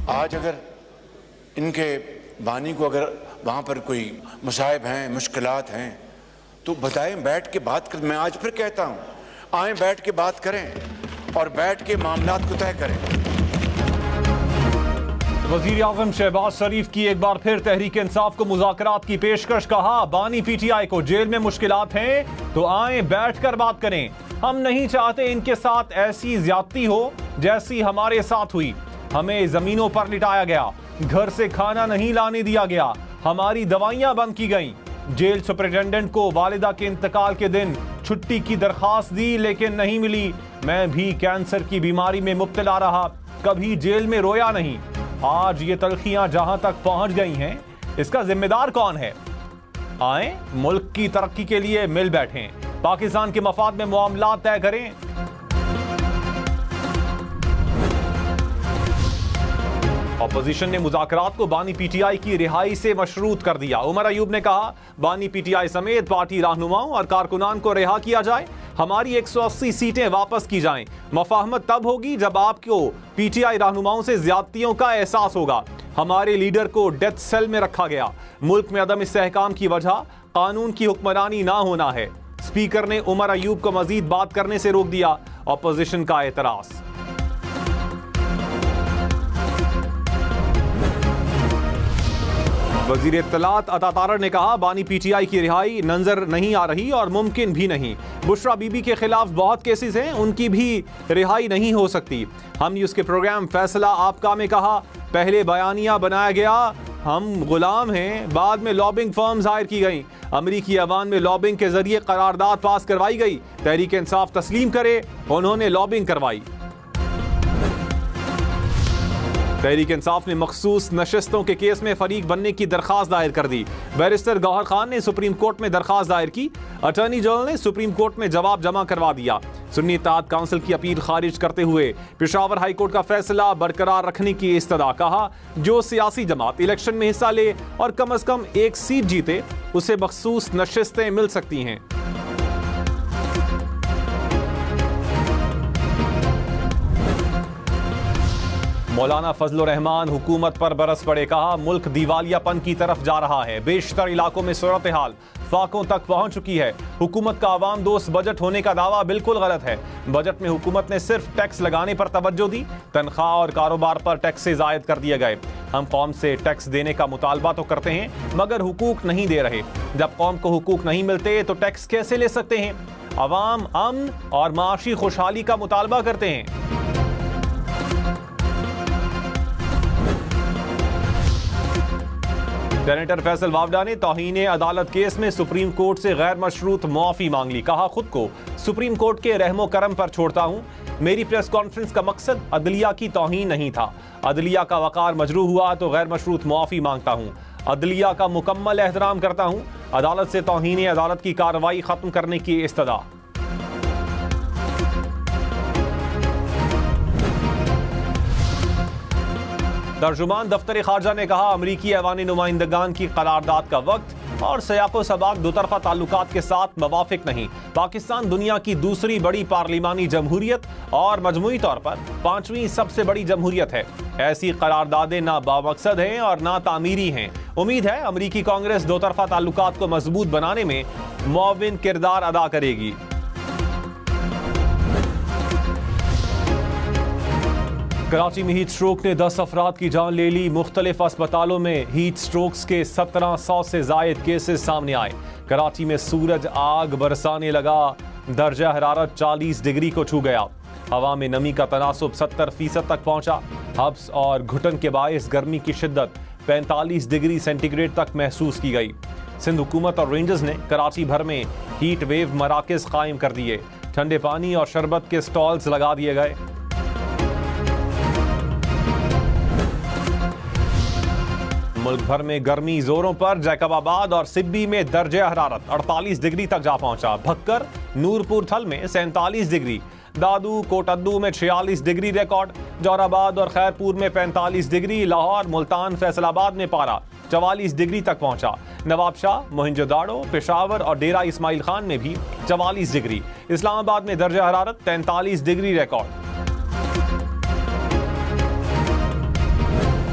आज अगर इनके बानी को अगर वहाँ पर कोई मसाइब हैं, मुश्किलात हैं, तो बताएं, बैठ के बात कर। मैं आज फिर कहता हूँ, आए बैठ के बात करें और बैठ के मामलात को तय करें। वज़ीर आज़म शहबाज शरीफ की एक बार फिर तहरीक इंसाफ को मुज़ाकरात की पेशकश। कहा, बानी पीटीआई को जेल में मुश्किलात हैं तो आए बैठ कर बात करें। हम नहीं चाहते इनके साथ ऐसी ज्यादती हो जैसी हमारे साथ हुई। हमें जमीनों पर लिटाया गया, घर से खाना नहीं लाने दिया गया, हमारी दवाइयां बंद की गईं। जेल सुपरिटेंडेंट को वालिदा के इंतकाल के दिन छुट्टी की दरखास्त दी लेकिन नहीं मिली। मैं भी कैंसर की बीमारी में मुब्तला रहा, कभी जेल में रोया नहीं। आज ये तलखियां जहां तक पहुंच गई हैं, इसका जिम्मेदार कौन है? आए मुल्क की तरक्की के लिए मिल बैठें, पाकिस्तान के मफाद में मामलात तय करें। अपोजिशन ने मुज़ाकरात को बानी पीटीआई की रिहाई से मशरूत कर दिया। उमर अयूब ने कहा, बानी पीटीआई समेत पार्टी रहनुमाओं और कारकुनान को रिहा किया जाए, हमारी 180 सीटें वापस की जाएं। मफाहमत तब होगी जब आपको पीटीआई रहनुमाओं से ज्यादतियों का एहसास होगा। हमारे लीडर को डेथ सेल में रखा गया। मुल्क में अदम इस्तेहकाम की वजह कानून की हुक्मरानी ना होना है। स्पीकर ने उमर अयूब को मजीद बात करने से रोक दिया। अपोजिशन का एतराज। वजीर इत्तलात अता तारड़ ने कहा, बानी पीटीआई की रिहाई नजर नहीं आ रही और मुमकिन भी नहीं। बुशरा बीबी के खिलाफ बहुत केसेस हैं, उनकी भी रिहाई नहीं हो सकती। हम न्यूज़ के प्रोग्राम फैसला आपका में कहा, पहले बयानिया बनाया गया हम गुलाम हैं, बाद में लॉबिंग फर्म्स हायर की गई, अमरीकी अवान में लॉबिंग के जरिए करारदाद पास करवाई गई। तहरीक इंसाफ तस्लीम करे, उन्होंने लॉबिंग करवाई। तहरीक इंसाफ ने मखसूस नशिस्तों के केस में फरीक बनने की दरखास्त दायर कर दी। बैरिस्टर गौहर खान ने सुप्रीम कोर्ट में दरखास्त दायर की। अटॉर्नी जनरल ने सुप्रीम कोर्ट में जवाब जमा करवा दिया। सुन्नी इत्तेहाद काउंसिल की अपील खारिज करते हुए पेशावर हाई कोर्ट का फैसला बरकरार रखने की इस्तदा। कहा, जो सियासी जमात इलेक्शन में हिस्सा ले और कम अज कम एक सीट जीते, उसे मखसूस नशिस्तें मिल सकती हैं। मौलाना फजलुर रहमान हुकूमत पर बरस पड़े। कहा, मुल्क दिवालियापन की तरफ जा रहा है। बेशतर इलाकों में सूरत हाल फाकों तक पहुंच चुकी है। हुकूमत का आवाम दोस्त बजट होने का दावा बिल्कुल गलत है। बजट में हुकूमत ने सिर्फ टैक्स लगाने पर तवज्जो दी, तनख्वाह और कारोबार पर टैक्स से जायद कर दिए गए। हम कौम से टैक्स देने का मुतालबा तो करते हैं मगर हुकूक नहीं दे रहे। जब कौम को हुकूक नहीं मिलते तो टैक्स कैसे ले सकते हैं? अवाम अमन और माशी खुशहाली का मुतालबा करते हैं। सेनेटर फैसल वावडा ने तौहीन अदालत केस में सुप्रीम कोर्ट से गैर मशरूत मुआफी मांग ली। कहा, खुद को सुप्रीम कोर्ट के रहमो करम पर छोड़ता हूं। मेरी प्रेस कॉन्फ्रेंस का मकसद अदलिया की तौहीन नहीं था। अदलिया का वकार मजरू हुआ तो गैर मशरूत मुआफी मांगता हूं। अदलिया का मुकम्मल एहतराम करता हूं। अदालत से तौहीन अदालत की कार्रवाई खत्म करने की इस्तदा। तर्जुमान दफ्तर खारजा ने कहा, अमरीकी ऐवानी नुमाइंदगान की करारदाद का वक्त और सयाको सबाक दोतरफा ताल्लुकात के साथ मवाफिक नहीं। पाकिस्तान दुनिया की दूसरी बड़ी पार्लिमानी जमहूरियत और मजमूई तौर पर 5वीं सबसे बड़ी जमहूरियत है। ऐसी करारदादें ना बामकसद हैं और ना तामीरी हैं। उम्मीद है अमरीकी कांग्रेस दोतरफा ताल्लुकात को मजबूत बनाने में मुआविन किरदार अदा करेगी। कराची में हीट स्ट्रोक ने 10 अफराद की जान ले ली। मुख्तलिफ अस्पतालों में हीट स्ट्रोक्स के 1700 से जायद केसेस सामने आए। कराची में सूरज आग बरसाने लगा। दर्जा हरारत 40 डिग्री को छू गया। हवा में नमी का तनासुब 70% तक पहुंचा। हब्स और घुटन के बायस गर्मी की शिद्दत 45 डिग्री सेंटीग्रेड तक महसूस की गई। सिंध हुकूमत और रेंजर्स ने कराची भर में हीट वेव मराकज कायम कर दिए। ठंडे पानी और शरबत के स्टॉल्स लगा दिए गए। मुल्क भर में गर्मी जोरों पर। जैकबाबाद और सिब्बी में दर्जा हरारत 48 डिग्री तक जा पहुंचा। भक्कर नूरपुर थल में 47 डिग्री, दादू कोटद्दू में 46 डिग्री रिकॉर्ड, जोराबाद और खैरपुर में 45 डिग्री, लाहौर मुल्तान फैसलाबाद में पारा 44 डिग्री तक पहुंचा। नवाबशाह मोहिंजोदाड़ो पेशावर और डेरा इस्माइल खान में भी 44 डिग्री। इस्लामाबाद में दर्जा हरारत 43 डिग्री रिकॉर्ड।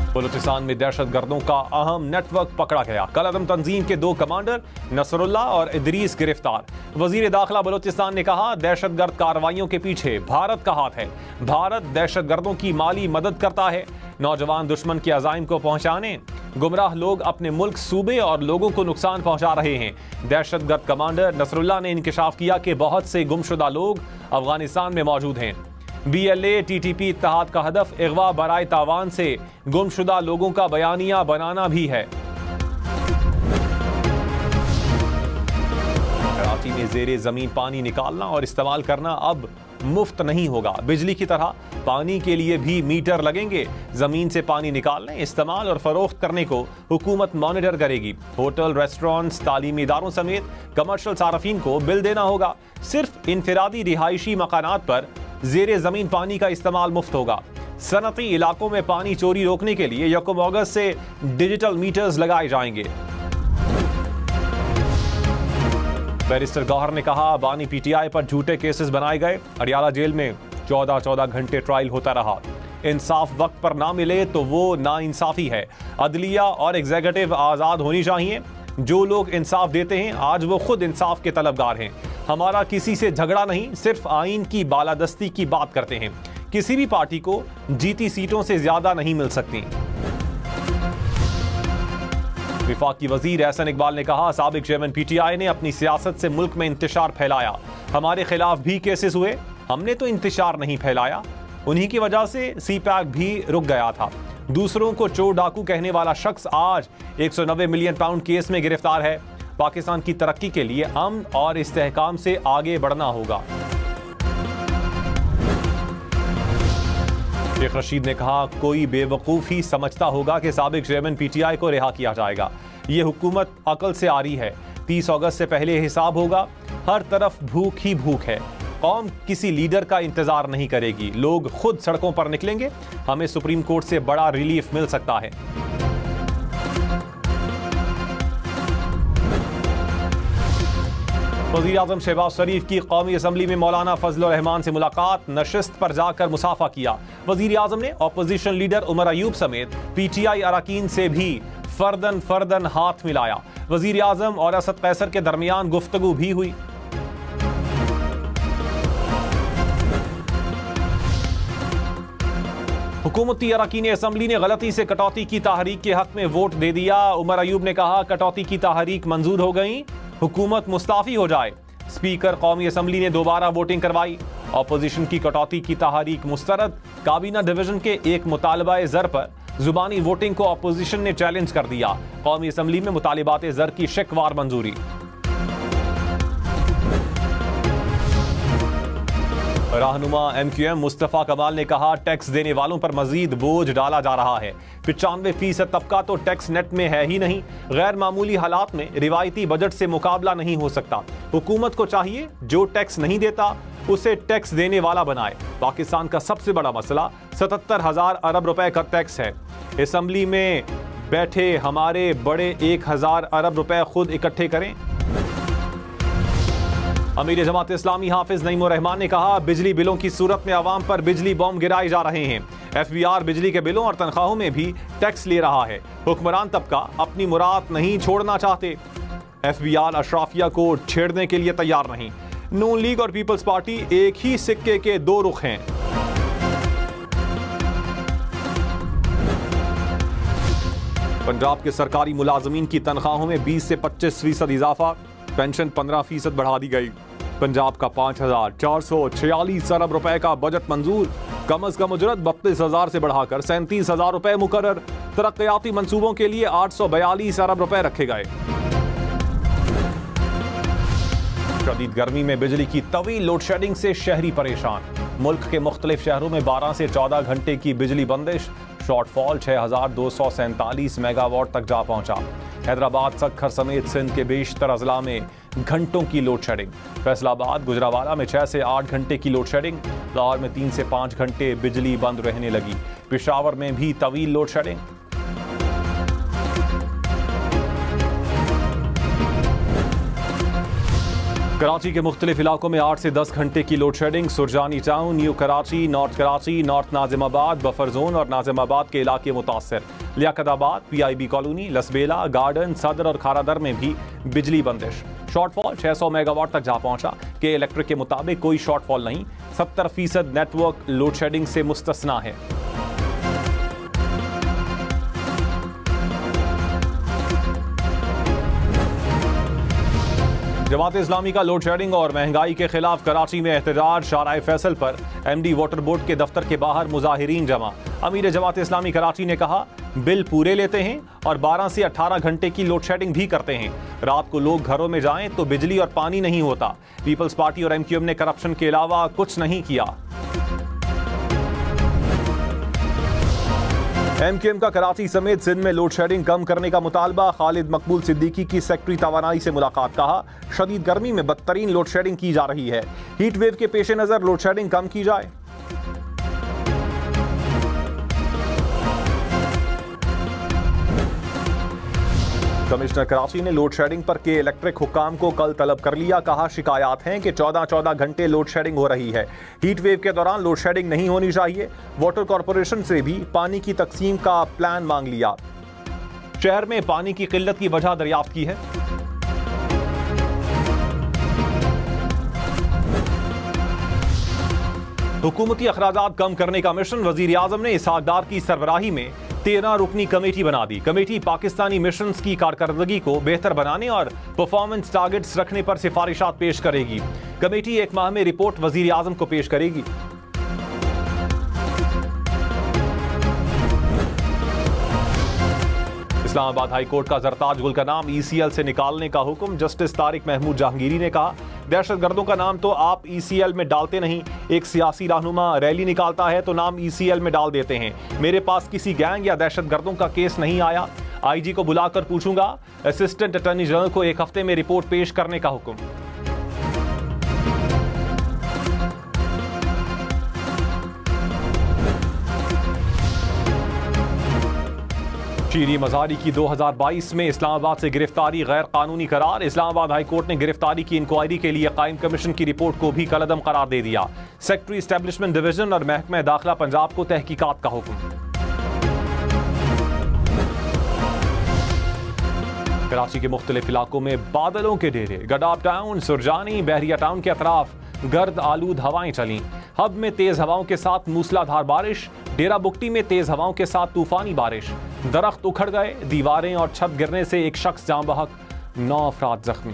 बलूचिस्तान में दहशतगर्दों का अहम नेटवर्क पकड़ा गया। कल-अदम तंजीम के 2 कमांडर नसरुल्लाह और इदरीस गिरफ्तार। वजीर दाखिला बलूचिस्तान ने कहा, दहशतगर्द कार्रवाइयों के पीछे भारत का हाथ है। भारत दहशतगर्दों की माली मदद करता है। नौजवान दुश्मन के अज़ाइम को पहुंचाने गुमराह लोग अपने मुल्क, सूबे और लोगों को नुकसान पहुंचा रहे हैं। दहशतगर्द कमांडर नसरुल्लाह ने इंकशाफ किया कि बहुत से गुमशुदा लोग अफगानिस्तान में मौजूद हैं। BLA TTP इत्तेहाद का हदफ अगवा बराए तावान से गुमशुदा लोगों का बयानिया बनाना भी है। कराची में जेरे जमीन पानी निकालना और इस्तेमाल करना अब मुफ्त नहीं होगा। बिजली की तरह पानी के लिए भी मीटर लगेंगे। जमीन से पानी निकालने, इस्तेमाल और फरोख्त करने को हुकूमत मॉनिटर करेगी। होटल, रेस्टोरेंट्स, तालीमी इदारों समेत कमर्शियल सार्फिन को बिल देना होगा। सिर्फ इनफरादी रिहायशी मकानात पर जेरे जमीन पानी का इस्तेमाल मुफ्त होगा। सनती इलाकों में पानी चोरी रोकने के लिए 1 अगस्त से डिजिटल मीटर्स लगाए जाएंगे। बैरिस्टर गौहर ने कहा, बानी PTI पर झूठे केसेस बनाए गए। अडियाला जेल में 14 घंटे ट्रायल होता रहा। इंसाफ वक्त पर ना मिले तो वो नाइंसाफी है। अदलिया और एग्जीक्यूटिव आज़ाद होनी चाहिए। जो लोग इंसाफ देते हैं आज वो खुद इंसाफ के तलबगार हैं। हमारा किसी से झगड़ा नहीं, सिर्फ आइन की बालादस्ती की बात करते हैं। किसी भी पार्टी को जीती सीटों से ज्यादा नहीं मिल सकती। विफाकी वजीर एहसन इकबाल ने कहा, साबिक चेयरमैन PTI ने अपनी सियासत से मुल्क में इंतशार फैलाया। हमारे खिलाफ भी केसेस हुए, हमने तो इंतशार नहीं फैलाया। उन्हीं की वजह से CPAC भी रुक गया था। दूसरों को चोर डाकू कहने वाला शख्स आज 190 मिलियन पाउंड केस में गिरफ्तार है। पाकिस्तान की तरक्की के लिए अमन और इस्तेहकाम से आगे बढ़ना होगा। शेख रशीद ने कहा, कोई बेवकूफ ही समझता होगा कि साबिक चेयरमैन PTI को रिहा किया जाएगा। ये हुकूमत अकल से आ रही है। 30 अगस्त से पहले हिसाब होगा। हर तरफ भूख ही भूख है। कौम किसी लीडर का इंतजार नहीं करेगी। लोग खुद सड़कों पर निकलेंगे। हमें सुप्रीम कोर्ट से बड़ा रिलीफ मिल सकता है। वज़ीर आज़म शहबाज शरीफ की कौमी असम्बली में मौलाना फजलुर रहमान से मुलाकात, नशिस्त पर जाकर मुसाफा किया। वज़ीर आज़म ने अपोजिशन लीडर उमर अयूब समेत PTI अरकान से भी फर्दन हाथ मिलाया। वज़ीर आज़म और असद कैसर के दरमियान गुफ्तगू भी हुई। हुकूमती अरकान असम्बली ने गलती से कटौती की तहरीक के हक में वोट दे दिया। उमर अयूब ने कहा, कटौती की तहरीक मंजूर हो गई, हुकूमत मुस्ताफी हो जाए। स्पीकर कौमी असम्बली ने दोबारा वोटिंग करवाई। अपोजिशन की कटौती की तहरीक मुस्तरद। काबीना डिवीजन के एक मुतालबा ज़र पर जुबानी वोटिंग को अपोजिशन ने चैलेंज कर दिया। कौमी असम्बली में मुतालिबात ज़र की शिकवार मंजूरी। रहनुमा MQM मुस्तफ़ा कमाल ने कहा, टैक्स देने वालों पर मजीद बोझ डाला जा रहा है। 95% तबका तो टैक्स नेट में है ही नहीं। गैर मामूली हालात में रिवायती बजट से मुकाबला नहीं हो सकता। हुकूमत को चाहिए जो टैक्स नहीं देता उसे टैक्स देने वाला बनाए। पाकिस्तान का सबसे बड़ा मसला 77,000 अरब रुपए का टैक्स है। असम्बली में बैठे हमारे बड़े 1,000 अरब रुपए खुद इकट्ठे करें। अमीर जमात इस्लामी हाफिज नईमुर रहमान ने कहा, बिजली बिलों की सूरत में आवाम पर बिजली बॉम्ब गिराए जा रहे हैं। FBR बिजली के बिलों और तनख्वाहों में भी टैक्स ले रहा है। हुक्मरान तबका अपनी मुराद नहीं छोड़ना चाहते। FBR अशराफिया को छेड़ने के लिए तैयार नहीं। नून लीग और पीपल्स पार्टी एक ही सिक्के के 2 रुख हैं। पंजाब के सरकारी मुलाजमीन की तनख्वाहों में 20 से 25% इजाफा। पेंशन 15% बढ़ा दी गई। पंजाब का 5,446 अरब रुपए का बजट मंजूर। कम अज कम उजरत 32,000 से बढ़ाकर 37,000 रुपए मुकर्रर। तरक्याती मंसूबों के लिए 842 अरब रुपए रखे गए। शदीद गर्मी में बिजली की तवील लोड शेडिंग से शहरी परेशान। मुल्क के मुख्तलिफ शहरों में 12 से 14 घंटे की बिजली बंदिश। शॉर्टफॉल 6,247 मेगावाट तक जा पहुंचा। हैदराबाद, सक्खर समेत सिंध के बेशतर अजला में घंटों की लोड शेडिंग। फैसलाबाद, गुजरावाला में 6 से 8 घंटे की लोड शेडिंग। लाहौर में 3 से 5 घंटे बिजली बंद रहने लगी। पेशावर में भी तवील लोड शेडिंग। कराची के मुख्तलिफ इलाकों में 8 से 10 घंटे की load shedding. Surjani town, new Karachi, north Nazimabad, buffer zone और नाजिमाबाद के इलाके मुतासर। Liaquatabad, PIB colony, Lasbela, garden, Saddar और खारादर में भी बिजली बंदिश। शॉर्टफॉल 600 मेगावाट तक जा पहुंचा। के इलेक्ट्रिक के मुताबिक कोई शॉर्टफॉल नहीं। 70% नेटवर्क लोड शेडिंग से मुस्तस्ना है। जमात इस्लामी का लोड शेडिंग और महंगाई के खिलाफ कराची में एहतजाज। शाराए फैसल पर MD वाटर बोर्ड के दफ्तर के बाहर मुजाहिरीन जमा। अमीर जमात इस्लामी कराची ने कहा, बिल पूरे लेते हैं और 12 से 18 घंटे की लोड शेडिंग भी करते हैं। रात को लोग घरों में जाएं तो बिजली और पानी नहीं होता। पीपल्स पार्टी और MQM ने करप्शन के अलावा कुछ नहीं किया। MQM का कराची समेत सिंध में लोड शेडिंग कम करने का मुतालबा। खालिद मकबूल सिद्दीकी की सेक्रेटरी तवानाई से मुलाकात। कहा, शदीद गर्मी में बदतरीन लोड शेडिंग की जा रही है। हीट वेव के पेश नजर लोड शेडिंग कम की जाए। कमिश्नर कराची ने लोड शेडिंग पर के इलेक्ट्रिक हुक्काम को कल तलब कर लिया। कहा, शिकायत हैं कि 14-14 घंटे लोड शेडिंग हो रही है। हीट वेव के दौरान लोड शेडिंग नहीं होनी चाहिए। वाटर कॉरपोरेशन से भी पानी की तकसीम का प्लान मांग लिया। शहर में पानी की किल्लत की वजह दरियाफ्त की है। हुकूमती अखराजात कम करने का मिशन। वजीर आजम ने इसहाक डार की सरबराही में 13 रुकनी कमेटी बना दी। कमेटी पाकिस्तानी मिशंस की कारकर्दगी को बेहतर बनाने और परफॉर्मेंस टारगेट्स रखने पर सिफारिशात पेश करेगी। कमेटी 1 माह में रिपोर्ट वजीर आजम को पेश करेगी। इस्लामाबाद हाई कोर्ट का जरताज गुल का नाम ECL से निकालने का हुक्म। जस्टिस तारिक महमूद जहांगीरी ने कहा, दहशतगर्दों का नाम तो आप ECL में डालते नहीं। एक सियासी रहनुमा रैली निकालता है तो नाम ECL में डाल देते हैं। मेरे पास किसी गैंग या दहशतगर्दों का केस नहीं आया। IG को बुलाकर पूछूंगा। असिस्टेंट अटॉर्नी जनरल को 1 हफ्ते में रिपोर्ट पेश करने का हुक्म। शीरी मज़ारी की 2022 में इस्लामाबाद से गिरफ्तारी गैर कानूनी करार। इस्लामाबाद हाई कोर्ट ने गिरफ्तारी की इंक्वायरी के लिए कायम कमीशन की रिपोर्ट को भी कलअदम करार दे दिया। सेक्रेटरी एस्टेब्लिशमेंट डिवीजन और महकमा दाखिला पंजाब को तहकीकात का हुक्म। कराची के मुख्तलिफ इलाकों में बादलों के डेरे। गडाब टाउन, सुरजानी, बहरिया टाउन के अतराफ गर्द आलूद हवाएं चली। हब में तेज हवाओं के साथ मूसलाधार बारिश। डेरा बुगटी में तेज हवाओं के साथ तूफानी बारिश। दरख्त उखड़ गए, दीवारें और छत गिरने से एक शख्स जान बहक, 9 अफराद जख्मी।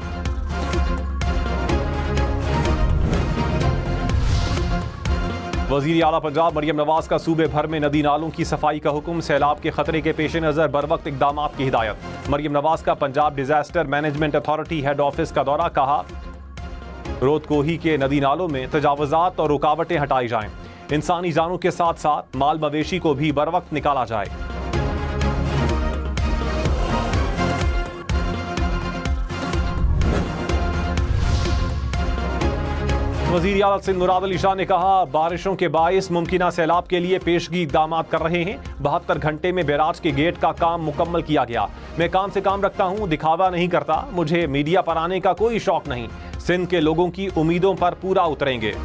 वजीर आला पंजाब मरियम नवाज का सूबे भर में नदी नालों की सफाई का हुक्म। सैलाब के खतरे के पेश नजर बर वक्त इकदाम की हिदायत। मरियम नवाज का Punjab disaster management authority head office का दौरा। कहा, रोदकोही के नदी नालों में तजावुजात और रुकावटें हटाई जाएं। इंसानी जानों के साथ साथ माल मवेशी को भी बर वक्त निकाला जाए। वज़ीर आला सिंध मुराद अली शाह ने कहा, बारिशों के बाइस मुमकिना सैलाब के लिए पेशगी इक़दाम कर रहे हैं। 72 घंटे में बैराज के गेट का काम मुकम्मल किया गया। मैं काम से काम रखता हूं, दिखावा नहीं करता। मुझे मीडिया पर आने का कोई शौक नहीं। सिंध के लोगों की उम्मीदों पर पूरा उतरेंगे।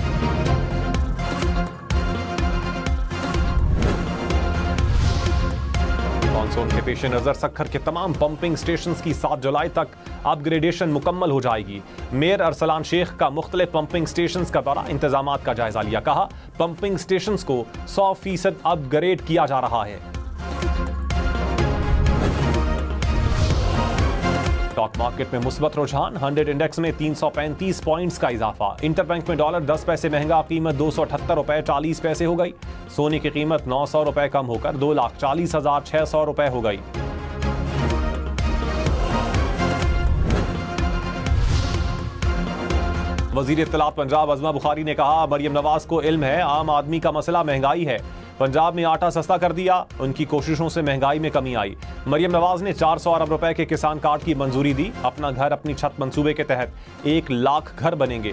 मानसून के पेश नजर सक्खर के तमाम पंपिंग स्टेशन की 7 जुलाई तक अपग्रेडेशन मुकम्मल हो जाएगी। मेयर अरसलान शेख का मुख्तलिफ पंपिंग स्टेशन का दौरा, इंतजामात का जायजा लिया। कहा, पंपिंग स्टेशन को 100% अपग्रेड किया जा रहा है। स्टॉक मार्केट में मुस्बत रुझान। 100 इंडेक्स में 335 पॉइंट्स का इजाफा। इंटरबैंक में डॉलर 10 पैसे महंगा, कीमत 278 रुपए 40 पैसे हो गई। सोने की कीमत 900 रुपए कम होकर 2,40,600 रुपए हो गई। वजीर इत्तलात पंजाब अज़मा बुखारी ने कहा, मरियम नवाज को इल्म है आम आदमी का मसला महंगाई है। पंजाब में आटा सस्ता कर दिया, उनकी कोशिशों से महंगाई में कमी आई। मरियम नवाज ने 400 अरब रुपए के किसान कार्ड की मंजूरी दी। अपना घर अपनी छत मंसूबे के तहत 1 लाख घर बनेंगे।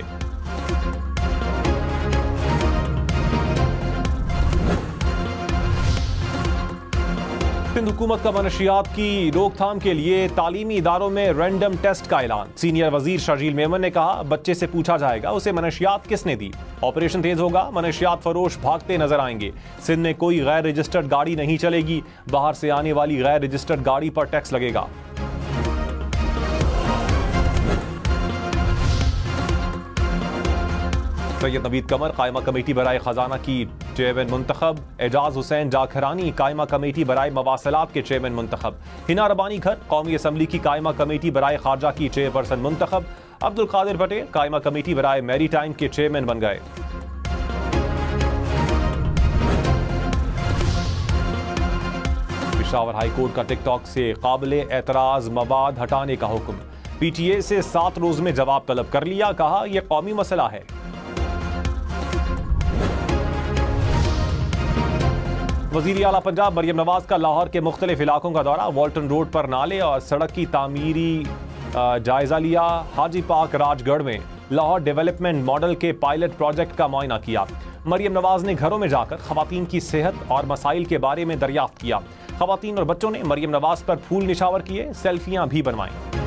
सिंध हुकूमत का मनशियात की रोकथाम के लिए तालीमी इदारों में रैंडम टेस्ट का ऐलान। सीनियर वजीर शर्जील मेमन ने कहा, बच्चे से पूछा जाएगा उसे मनशियात किसने दी। ऑपरेशन तेज होगा, मनशियात फरोश भागते नजर आएंगे। सिंध में कोई गैर रजिस्टर्ड गाड़ी नहीं चलेगी। बाहर से आने वाली गैर रजिस्टर्ड गाड़ी पर टैक्स लगेगा। सैयद नवीद कमर कायमा कमेटी बराए खजाना की चेयरमैन मुंतखब। एजाज हुसैन जाखरानी कायमा कमेटी बराए मवासलात के चेयरमैन मुंतखब। हिना रबानी घर कौमी असम्बली की कायमा कमेटी बराए खारजा की चेयरपर्सन मुंतखब। अब्दुल कादिर पटेल कायमा कमेटी बराए मैरी टाइम के चेयरमैन बन गए। पेशावर हाईकोर्ट का टिकटॉक से काबिले एतराज मवाद हटाने का हुक्म। पीटीए से 7 रोज में जवाब तलब कर लिया, कहा यह कौमी मसला है। वजीर आला पंजाब मरियम नवाज का लाहौर के मुख्तलिफ इलाकों का दौरा। वॉल्टन रोड पर नाले और सड़क की तामीरी जायजा लिया। हाजी पाक राजगढ़ में लाहौर डेवलपमेंट मॉडल के पायलट प्रोजेक्ट का मुआयना किया। मरियम नवाज ने घरों में जाकर खवातीन की सेहत और मसाइल के बारे में दरियाफ्त किया। खवातीन और बच्चों ने मरियम नवाज पर फूल निशावर किए, सेल्फियां भी बनवाईं।